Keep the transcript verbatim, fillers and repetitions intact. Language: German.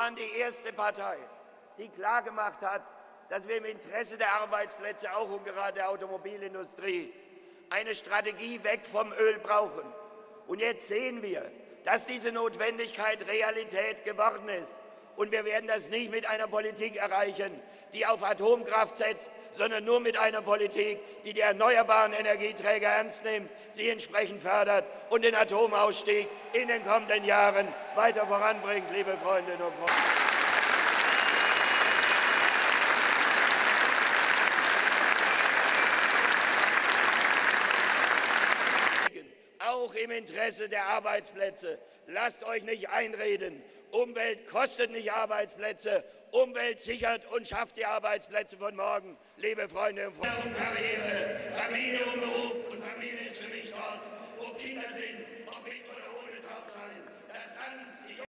waren die erste Partei, die klargemacht hat, dass wir im Interesse der Arbeitsplätze, auch und gerade der Automobilindustrie, eine Strategie weg vom Öl brauchen. Und jetzt sehen wir, dass diese Notwendigkeit Realität geworden ist. Und wir werden das nicht mit einer Politik erreichen, die auf Atomkraft setzt, sondern nur mit einer Politik, die die erneuerbaren Energieträger ernst nimmt, sie entsprechend fördert und den Atomausstieg in den kommenden Jahren weiter voranbringt, liebe Freundinnen und Freunde. Auch im Interesse der Arbeitsplätze. Lasst euch nicht einreden. Umwelt kostet nicht Arbeitsplätze. Umwelt sichert und schafft die Arbeitsplätze von morgen. Liebe Freunde und Freunde. Und Karriere, Familie und Beruf. Und Familie ist für mich dort, wo Kinder sind, ob mit oder ohne Tauchschein. Dass dann die